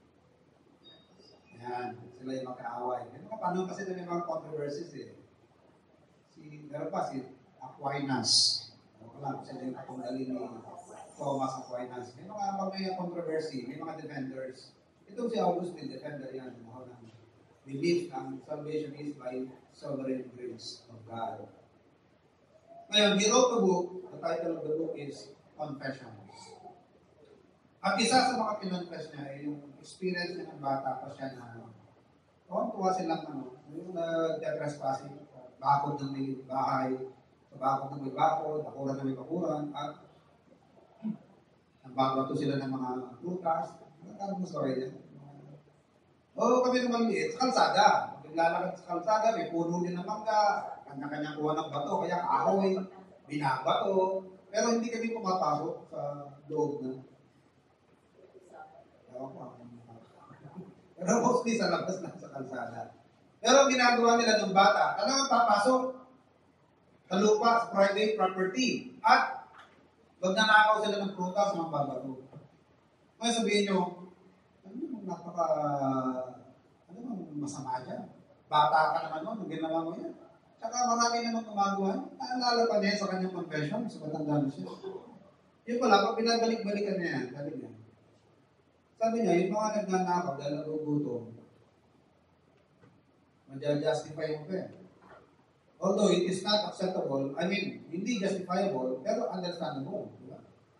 Ayan, sila yung magkaaway. May mga panahon kasi na may mga controversies eh. Meron pa si Aquinas. Alam ko sila yung kapundali ni Thomas Aquinas. May mga controversy, may mga defenders. Itong si Augustine, defender yan. Belief ng salvation is by sovereign grace of God. Ngayon, he wrote a book. The title of the book is Confessions. At isa sa mga kinonfess niya ay yung experience niya ng bata pa siya na tuwa silang yung nag-trespassing, bakod ng may bahay, sa bakod ng may bakod, bakuran ng may bakuran, at nagbabato sila ng mga prutas. Ano mo story niya? Kami naman liit, sa kalsada. Naglalakad sa kalsada, may puno din ng mangga, kanya-kanya kuha ng bato, kaya kahoy, binabato. Pero hindi kami pumapasok sa loob na. Pero mostly sa labas lang sa kalsada. Pero ginagawa nila ng bata, talagang papasok. sa lupa, sa private property. At magnanakaw sila ng prutas, mga babato. Kaya sabihin nyo, ano masama dyan? Bata ka naman nun, nung ginawa mo yan. Tsaka marami naman gumagawa. Naalala pa niya sa kanyang confession, sa matanda na siya. Yun pala, pag pinabalik-balikan niya yan, balik niya. Sabi niya, yung mga nagnanakaw dahil nagugutom, madya-justify mo pa yan. Although it is not acceptable, I mean, hindi justifiable, pero understandable. Diba?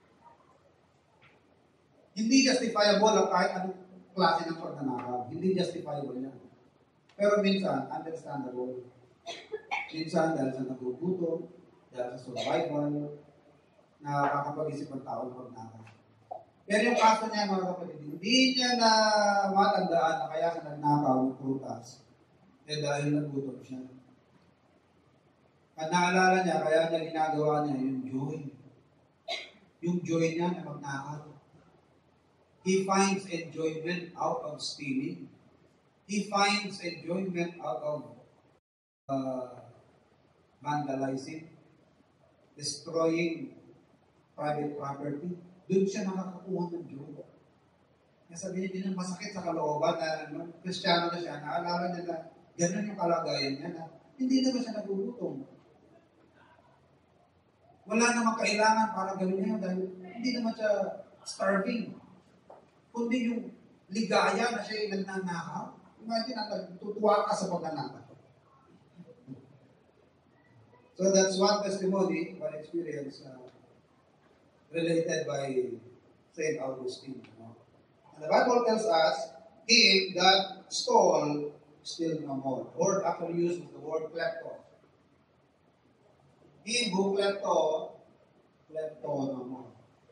Hindi justifiable ang kahit anong klase ng pagnanakaw. Hindi justifiable yan. Pero minsan, understandable. Minsan, dahil sa nagugutom, dahil sa survival, nakakapag-isip ng tao ng pagnanakaw. Pero yung kaso niya, mga kapatid, hindi niya na matandaan na kaya sa nagnakaw ng prutas, dahil nagutom siya. At naalala niya, kaya niya ginagawa niya yung joy. Yung joy niya na magnakaw. He finds enjoyment out of stealing. He finds enjoyment out of vandalizing, destroying private property. Doon siya nakakakuha ng joy. Kaya sabihin niya, din masakit sa kalooban na Kristiyano na siya, naalala niya na gano'n yung kalagayan niya na hindi naman siya nagugutom. Wala namang kailangan para gawin niya dahil hindi naman siya starving. Kundi yung ligaya na siya yung nagnanakaw. Imagine, tutuwa ka sa pagnanakaw. So that's one testimony, one experience related by St. Augustine. And the Bible tells us, him that stole, steal no more. The word actually uses the word klepto. Him who klepto no more.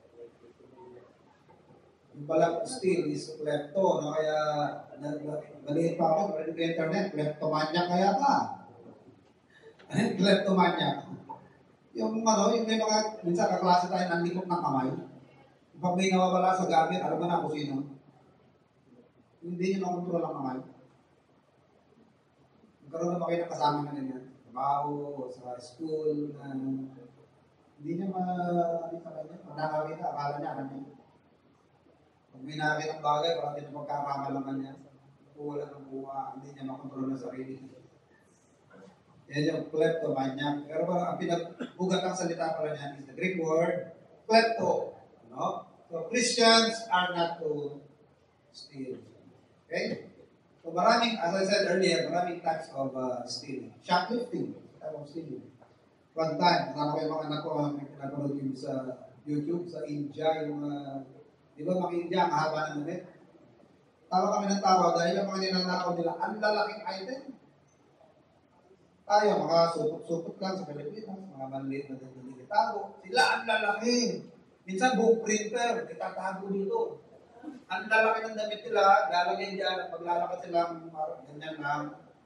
Yung pala steal is klepto, no? Kaya maliit pa ako, maliit sa internet, kleptomaniac kaya ka. Kleptomaniac. Yung may mga, minsan kaklase tayo ng likot ng kamay. Pag may nawawala sa gamit, alam mo na kung sino. Hindi nyo makontrol ang kamay. Magkaroon na ba kayo ng kasama na ganyan? Trabaho, sa school, na hindi nyo pag nakakita, akala niya, pag may nakakita ng bagay, parang hindi nyo magkakamalangan niya. Wala ng buha, hindi niya makontrol ng sarili. Yan yung kleptomaniac. Pero ang pinagbugat ng salita pala niyan is the Greek word, klepto. No? So, Christians are not to steal. Okay? So, maraming, as I said earlier, maraming types of stealing. Shoplifting, type of stealing. One time, kasama ko yung mga anak ko, napanood yung sa YouTube, sa India, yung, di ba mga India, ang haba ng damit? Tawa kami ng tawa dahil yung mga ninanakaw nila, ang lalaking item. Tayo, mga supot-supot lang sa Pilipinas, mga manliit na hindi kitago. Sila ang lalaki. Minsan buong printer, itatago dito. Ang lalaki ng damit nila, lalagyan dyan, paglalakad silang ganyan lang.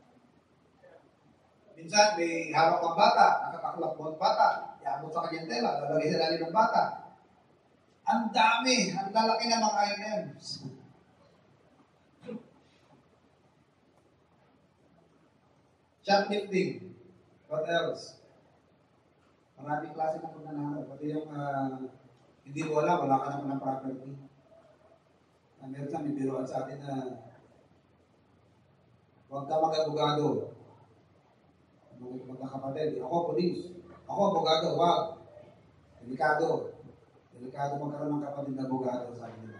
Minsan may hawak ng bata, nakataklap mo ang bata, iabot sa kanyang tela, lalagay sa lalim ng bata. Ang dami, ang lalaki ng mga items. Shoplifting. What else? Maraming klase ng pagnanakaw. Pati yung hindi mo alam, wala ka naman ng property. Meron lang, may biroan sa atin na huwag ka mag-abogado. Magkakapatid. Ako, police. Ako, abogado. Huwag. Delikado. Delikado magkaroon ng kapatid na abogado sa akin.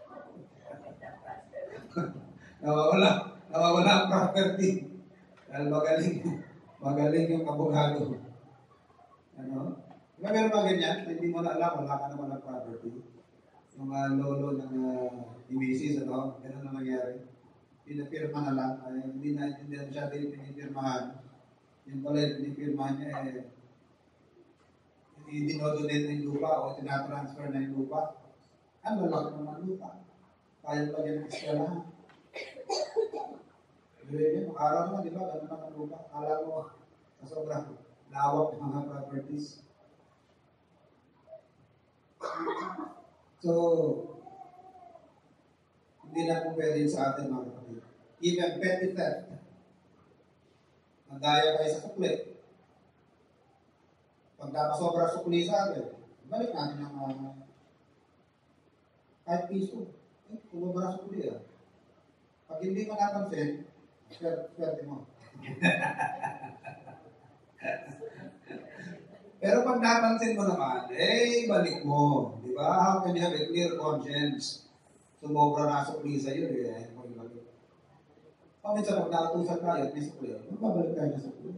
Nawawala ang property. Dahil magaling yung abogado. Ano? Diba meron ba ganyan? Hindi mo na alam, wala ka naman ng property. Yung lolo ng Mrs. Ganun na nangyari. Pinapirma na lang. Hindi siya din pinipirmahan. Yung pala yung pinipirmahan niya, i-dinodonate na yung lupa o tinatransfer na yung lupa. Ano lang naman lupa? Kaya pa yan ang eskwelahan. Pero araw na, di ba? Ganun na ang lupa. Alam mo, sa sobrang lawak ng mga properties. So, hindi na po pwede sa atin mga kapatid. Even petty theft. Nandaya kayo sa kuplit. Pag napasobra sukli sa atin, balik natin ang kahit piso. Kumubra sukli ah. Pag hindi mo napansin, swerte mo. Pero pag napansin mo naman, balik mo. Di ba? How can you have a clear conscience? Sumobra na sukli sa'yo, mo ibalik. Minsan pag nakatusan tayo at may sukli, magbabalik tayo na sukli.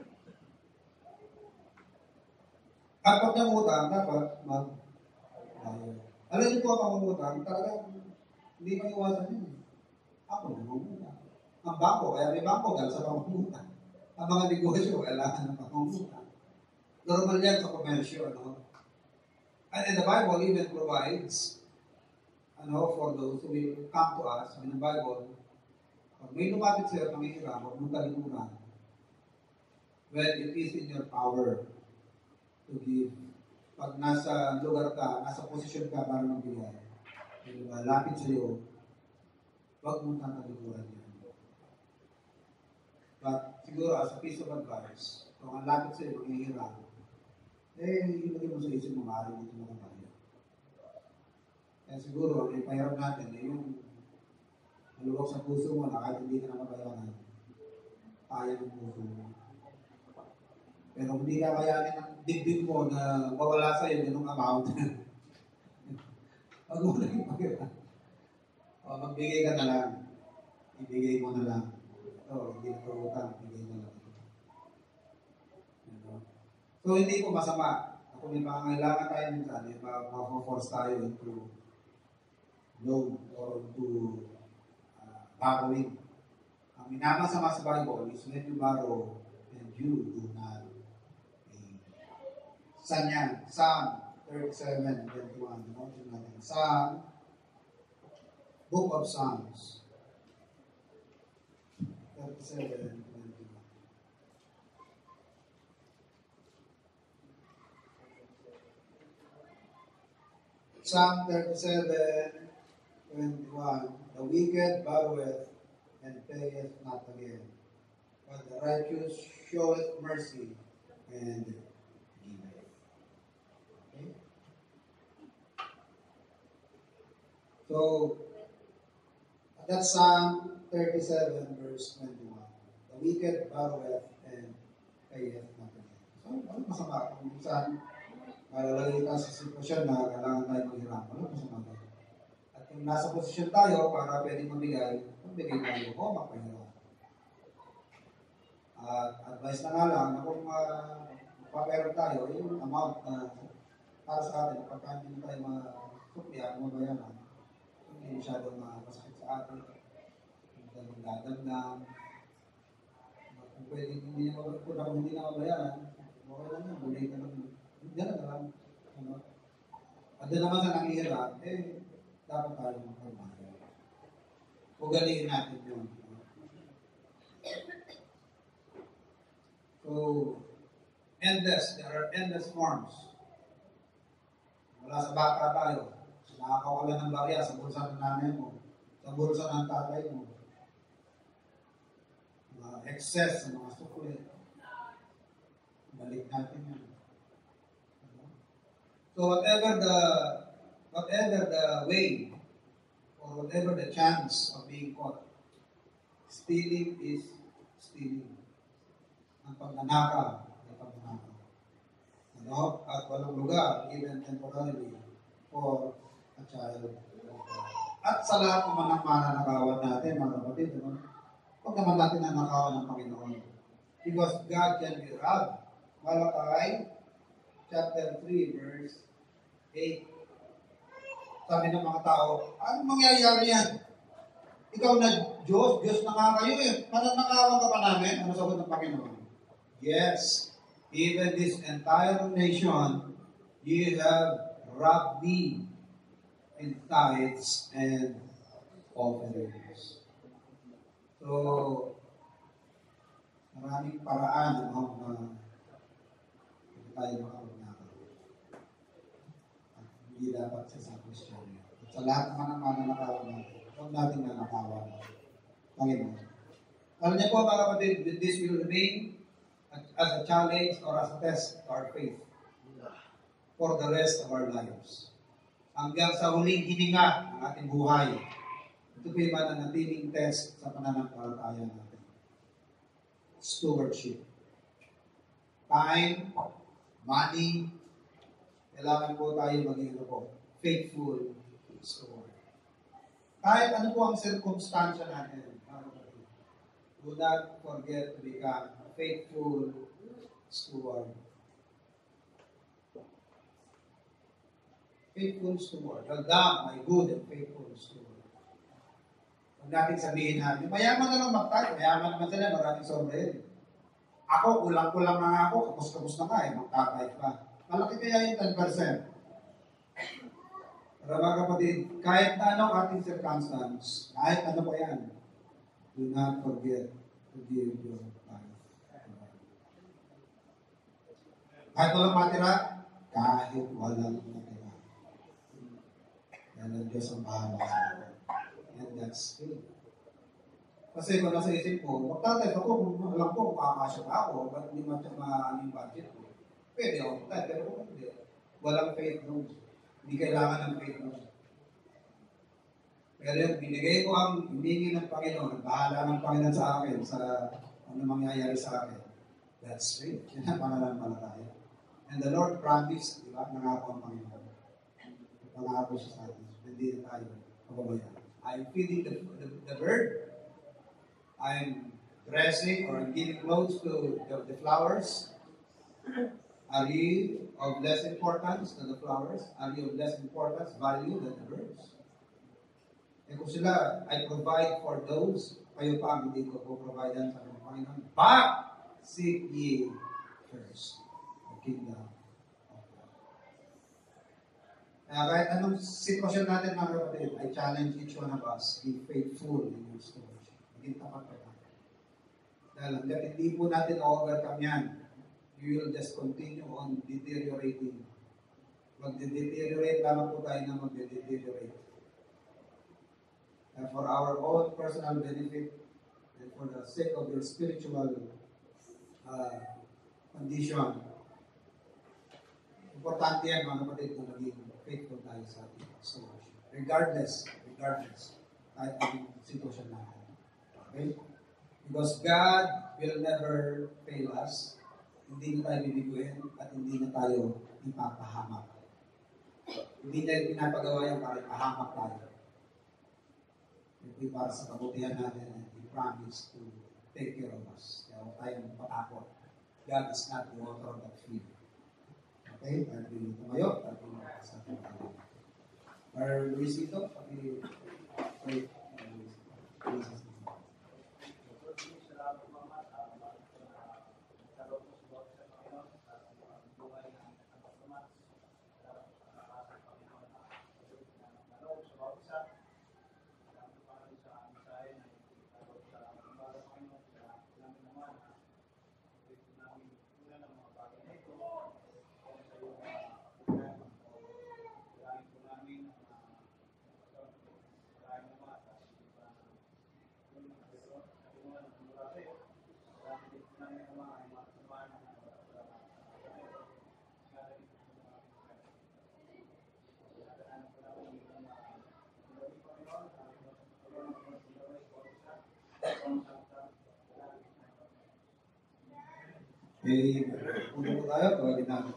At pag nangutang, dapat mag-bayad. Alam niyo po ang pangungutang, talagang hindi maiwasan yun. Ako nangungutang. Ang bangko, kaya may bangko dahil sa pangungutang. Ang mga negosyo, kailangan ng pangungutang. Normal yan sa komersyo, ano? And the Bible even provides, for those who will come to us, in the Bible, pag may lumapit sa'yo, panghihiram, huwag mong kalimutan. When it is in your power to give. Pag nasa lugar ka, nasa posisyon ka para magbigay, lapit sa'yo, huwag mong tatalikuran yan. But siguro, as a piece of advice, kung ang lapit sa'yo, maghihiram, ilagay mo sa isip mo, maaaring dito mo kapagyan. Kaya siguro, ang ipahiram natin, yung maluwag sa puso mo na kahit hindi ka na mabayaran, kaya ng puso mo. Pero hindi ka kayanin ng dibdib mo na mawala sa'yo ganung amount. Pag mo na ipahiram. Magbigay ka na lang. Ibigay mo na lang. Hindi na utang, ibigay mo na lang. So, hindi po masama. Kung may pangangailangan tayo minsan, ma-force tayo into loan or into borrowing. Ang minamasama sa Bible is when you borrow and you do not pay. Saan yan? Psalm 37:21. Psalm, Book of Psalms 37:21. Psalm 37:21. The wicked borroweth and payeth not again, but the righteous showeth mercy and giveth. Okay? So, that's Psalm 37:21. The wicked borroweth and payeth not again. So, ano masama? Kung minsan, malalagay ka sa sitwasyon na kailangan tayo maghiram. Ano masama tayo? At kung nasa posisyon tayo para pwedeng magbigay tayo o magpahiram. At advice na nga lang na kung magpapahiram tayo, yung amount na para sa atin, pagka hindi tayo masuklihan, mabayaran, hindi masyadong masakit sa atin, hindi tayo magdadagdag. Kung pwede hindi na mabayaran, okay lang yan, bulay ka lang. Diyan na lang. At doon naman sa nanghihirap, dapat tayo magpapahirap. Ugaliin natin yun. So, there are endless forms. Wala sa bata tayo. Nakakawala ng barya sa bulsa ng nanay mo, sa bulsa ng tatay mo. Mga excess, mga sukli. Balik natin yan. So whatever the way or whatever the chance of being caught, stealing is stealing. Ang pagnanakaw ay pagnanakaw. At walang lugar, even temporarily, for a child of God. At sa lahat naman ng mananakawan natin, mga kapatid, huwag naman natin nanakawan ng Panginoon. Because God can be robbed. Malachi chapter 3, verse 8. Sabi ng mga tao, ano mangyayari yan? Ikaw na Diyos na nga kayo Mananakawan ka pa namin? Ano sagot ng Panginoon? Yes, even this entire nation, you have robbed me in tithes and offerings. So, maraming paraan na tayo makapagnakaw. At hindi dapat sa Christian. At sa lahat naman ng mananakawan natin, huwag natin nanakawan. Panginoon. Alam niyo po mga kapatid, this will remain as a challenge or as a test to our faith. for the rest of our lives. Hanggang sa huling hininga ng ating buhay. Ito po yung mananatiling test sa pananampalataya natin. Stewardship. Time, money, kailangan po tayo maging faithful steward. Kahit ano po ang circumstansya natin, do not forget to become a faithful steward. Faithful steward. Well done, my good and faithful steward. Huwag natin sabihin natin, mayaman na lang magtayo. Mayaman naman sila, maraming sobre yun. Ako, kulang-kulang na nga ako. Kapos-kapos na nga magtatay pa. Malaki kaya yung 10%. Pero mga kapatid, kahit na anong ating circumstance, kahit ano pa yan, do not forget to give your time. Kahit walang matira, kahit walang matira. Yan ang Diyos ang bahala sa atin. And that's good. Kasi kung nasa isip ko, magtatay ako kung alam ko kung kakasya pa ako, ba't hindi yung budget ko? Pwede ako magtatay, pero kung hindi, walang faith nun. Hindi kailangan ng faith nun. Pero yung binigay ko ang hiningi ng Panginoon, bahala ng Panginoon sa akin, sa ano mangyayari sa akin. That's faith. Yan ang pananampalataya. And the Lord promised, di ba, nangako ang Panginoon. Nangako siya sa atin. Hindi na tayo pababayaan. I'm feeding the bird. I'm dressing or I'm giving clothes to the flowers. Are you of less importance than the flowers? Are you of less importance, value than the birds? E kung sila, I provide for those, kayo pa ang hindi ko provide sa mga Panginoon. But, seek ye first the kingdom of God. Kaya kahit anong sitwasyon natin mga kapatid, I challenge each one of us, be faithful in your stewardship. Maging tapat ka tayo. Dahil hanggang hindi po natin overcome yan, you will just continue on deteriorating. Mag-deteriorate lamang po tayo na mag-deteriorate. And for our own personal benefit and for the sake of your spiritual condition, importante yan mga kapatid na maging faithful tayo sa ating stewardship. Regardless, kahit anong sitwasyon natin. Okay? Because God will never fail us. Hindi na tayo bibiguin at hindi na tayo ipapahamak. Hindi na pinapagawa yan para ipahamak tayo. Ito'y para sa kabutihan natin and He promised to take care of us. Kaya huwag tayong patakot. God is not the author of that fear. Okay? Tayo tumayo. Tayo sa ating tayo. Our Luisito, pray. Luisito. Okay, puno po tayo. Tawagin natin